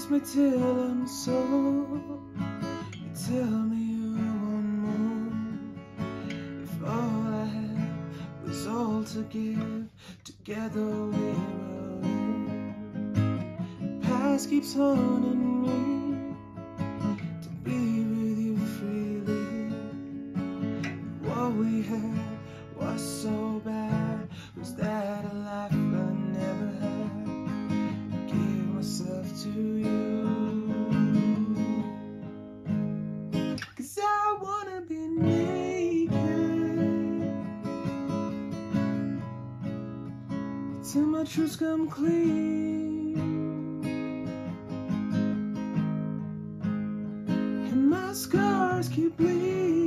lost my till I'm sold. You tell me you want more. If all I had was all to give, together we're alone. Past keeps haunting me to be with you freely. What we had was so bad. Was that a life I never had? I gave myself to you, 'cause I wanna be naked till my truths come clean and my scars keep bleeding.